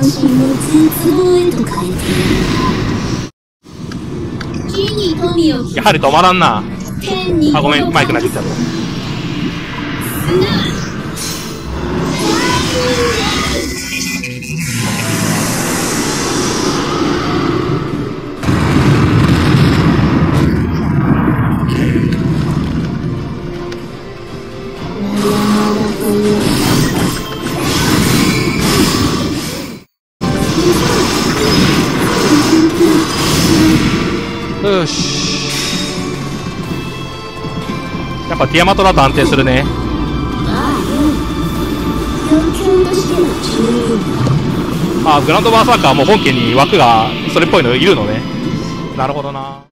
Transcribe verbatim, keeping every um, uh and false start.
身を絶望へと変えている。木に富をやはり止まらんな。 天にあ、ごめん、マイク投げちゃった。よし。やっぱティアマトだと安定するね。あ、グランドバーサーカーも本家に枠がそれっぽいのいるのね。なるほどな。